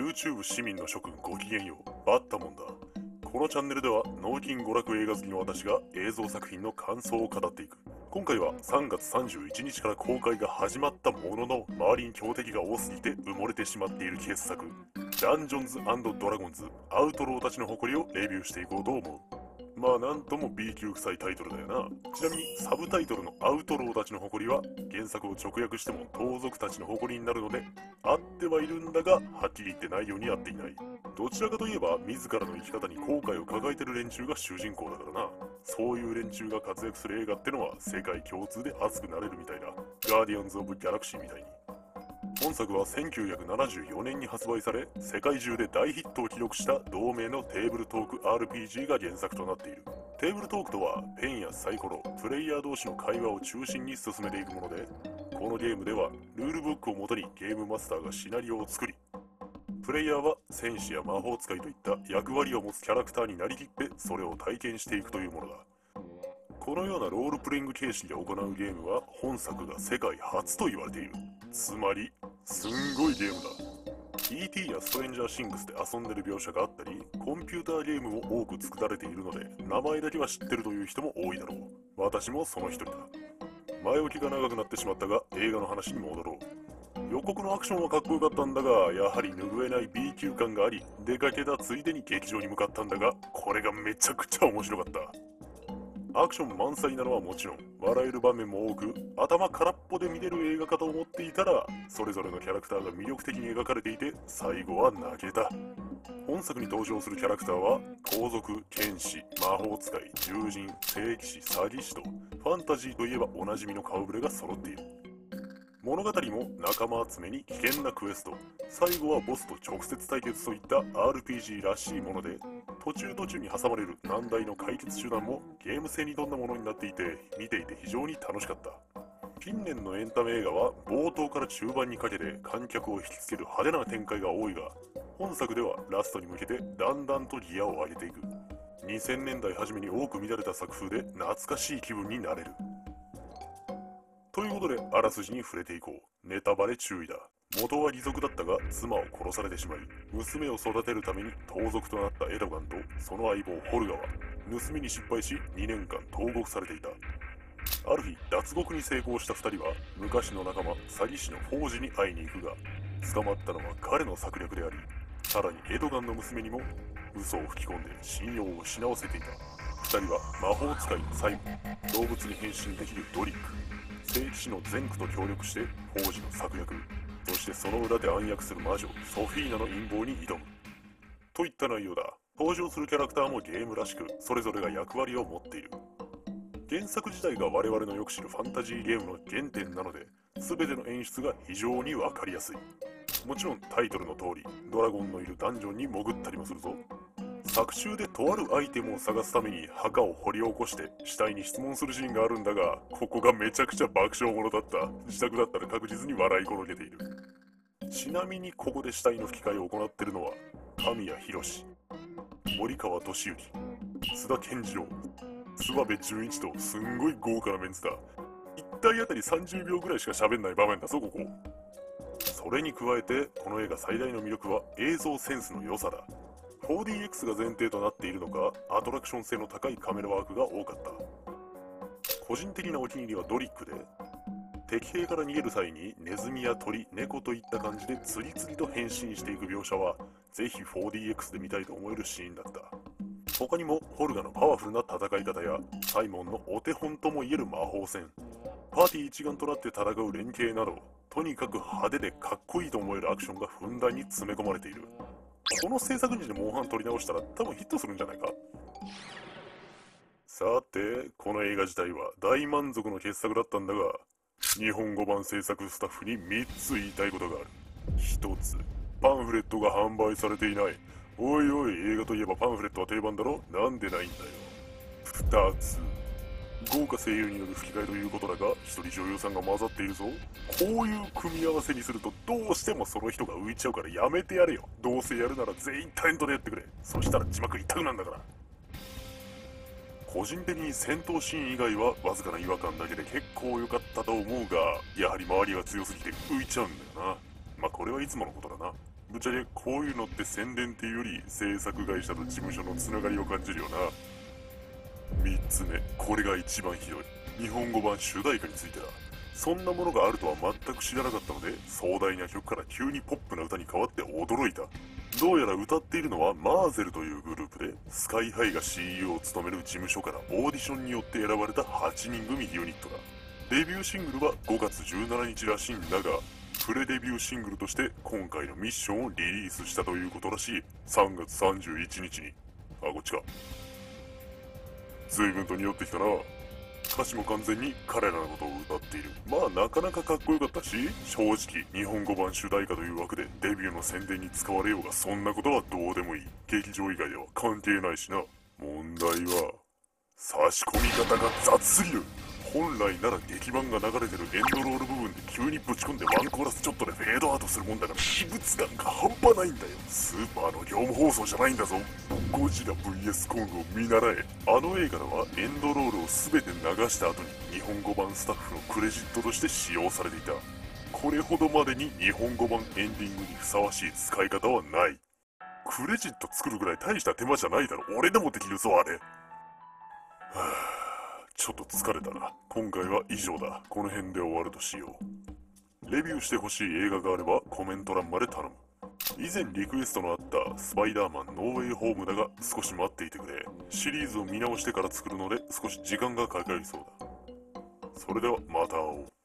YouTube 市民の諸君ごきげんよう、バッタモンだ。このチャンネルでは脳筋娯楽映画好きの私が映像作品の感想を語っていく。今回は3月31日から公開が始まったものの、周りに強敵が多すぎて埋もれてしまっている傑作、ダンジョンズ&ドラゴンズアウトローたちの誇りをレビューしていこうと思う。まあなんとも B 級臭いタイトルだよな。ちなみにサブタイトルのアウトローたちの誇りは原作を直訳しても盗賊たちの誇りになるので、あってはいるんだがはっきり言って内容に合っていない。どちらかといえば自らの生き方に後悔を抱えてる連中が主人公だからな。そういう連中が活躍する映画ってのは世界共通で熱くなれるみたいだ。ガーディアンズ・オブ・ギャラクシーみたいに。本作は1974年に発売され、世界中で大ヒットを記録した同名のテーブルトーク RPG が原作となっている。テーブルトークとはペンやサイコロ、プレイヤー同士の会話を中心に進めていくもので、このゲームではルールブックをもとにゲームマスターがシナリオを作り、プレイヤーは戦士や魔法使いといった役割を持つキャラクターになりきってそれを体験していくというものだ。このようなロールプレイング形式で行うゲームは本作が世界初と言われている。つまりすんごいゲームだ。 ET やストレンジャーシングスで遊んでる描写があったり、コンピューターゲームも多く作られているので名前だけは知ってるという人も多いだろう。私もその一人だ。前置きが長くなってしまったが映画の話に戻ろう。予告のアクションはかっこよかったんだが、やはり拭えない B 級感があり、出かけたついでに劇場に向かったんだが、これがめちゃくちゃ面白かった。アクション満載なのはもちろん、笑える場面も多く、頭空っぽで見れる映画かと思っていたら、それぞれのキャラクターが魅力的に描かれていて、最後は泣けた。本作に登場するキャラクターは、盗賊、剣士、魔法使い、獣人、聖騎士、詐欺師と、ファンタジーといえばおなじみの顔ぶれが揃っている。物語も仲間集めに危険なクエスト、最後はボスと直接対決といった RPG らしいもので、途中に挟まれる難題の解決手段もゲーム性に富んだものになっていて、見ていて非常に楽しかった。近年のエンタメ映画は冒頭から中盤にかけて観客を引きつける派手な展開が多いが、本作ではラストに向けてだんだんとギアを上げていく。2000年代初めに多く見られた作風で懐かしい気分になれる。ということであらすじに触れていこう。ネタバレ注意だ。元は義賊だったが妻を殺されてしまい、娘を育てるために盗賊となったエドガンとその相棒ホルガは盗みに失敗し2年間投獄されていた。ある日脱獄に成功した2人は昔の仲間詐欺師のフォージに会いに行くが、捕まったのは彼の策略であり、さらにエドガンの娘にも嘘を吹き込んで信用を失わせていた。2人は魔法使いのサイモン、動物に変身できるドリック、聖騎士のゼンクと協力してフォージの策略、そしてその裏で暗躍する魔女ソフィーナの陰謀に挑むといった内容だ。登場するキャラクターもゲームらしく、それぞれが役割を持っている。原作自体が我々のよく知るファンタジーゲームの原点なので、全ての演出が非常に分かりやすい。もちろんタイトルの通りドラゴンのいるダンジョンに潜ったりもするぞ。作中でとあるアイテムを探すために墓を掘り起こして死体に質問するシーンがあるんだが、ここがめちゃくちゃ爆笑ものだった。自宅だったら確実に笑い転げている。ちなみにここで死体の吹き替えを行っているのは神谷博、森川俊之、津田健次郎、諏訪部純一とすんごい豪華なメンツだ。1体あたり30秒ぐらいしか喋んない場面だぞここ。それに加えてこの映画最大の魅力は映像センスの良さだ。4DX が前提となっているのか、アトラクション性の高いカメラワークが多かった。個人的なお気に入りはドリックで、敵兵から逃げる際にネズミや鳥、猫といった感じで次々と変身していく描写はぜひ 4DX で見たいと思えるシーンだった。他にもホルガのパワフルな戦い方やサイモンのお手本ともいえる魔法戦、パーティー一丸となって戦う連携など、とにかく派手でかっこいいと思えるアクションがふんだんに詰め込まれている。この制作時でモンハン撮り直したら多分ヒットするんじゃないか。さてこの映画自体は大満足の傑作だったんだが、日本語版制作スタッフに3つ言いたいことがある。1つ、パンフレットが販売されていない。おいおい、映画といえばパンフレットは定番だろ、なんでないんだよ。2つ、豪華声優による吹き替えということだが一人女優さんが混ざっているぞ。こういう組み合わせにするとどうしてもその人が浮いちゃうからやめてやれよ。どうせやるなら全員タレントでやってくれ。そしたら字幕一択なんだから。個人的に戦闘シーン以外はわずかな違和感だけで結構良かったと思うが、やはり周りが強すぎて浮いちゃうんだよな。まあこれはいつものことだな。 ぶっちゃけこういうのって宣伝っていうより制作会社と事務所のつながりを感じるよな。3つ目、これが一番ひどい。日本語版主題歌についてだ。そんなものがあるとは全く知らなかったので、壮大な曲から急にポップな歌に変わって驚いた。どうやら歌っているのはマーゼルというグループで、スカイハイが CEO を務める事務所からオーディションによって選ばれた8人組ユニットだ。デビューシングルは5月17日らしいんだが、プレデビューシングルとして今回のミッションをリリースしたということらしい。3月31日に。あ、こっちか。随分と匂ってきたな。歌詞も完全に彼らのことを歌っている。まあなかなかかっこよかったし、正直日本語版主題歌という枠でデビューの宣伝に使われようがそんなことはどうでもいい。劇場以外では関係ないしな。問題は差し込み方が雑すぎる。本来なら劇版が流れてるエンドロール部分で急にぶち込んでワンコーラスちょっとでフェードアウトするもんだから、異物感が半端ないんだよ。スーパーの業務放送じゃないんだぞ。ゴジラ VS コングを見習え。あの映画ではエンドロールを全て流した後に日本語版スタッフのクレジットとして使用されていた。これほどまでに日本語版エンディングにふさわしい使い方はない。クレジット作るぐらい大した手間じゃないだろ。俺でもできるぞあれ。はぁ、ちょっと疲れたな。今回は以上だ。この辺で終わるとしよう。レビューしてほしい映画があればコメント欄まで頼む。以前リクエストのあったスパイダーマンノーウェイホームだが少し待っていてくれ。シリーズを見直してから作るので少し時間がかかりそうだ。それではまた会おう。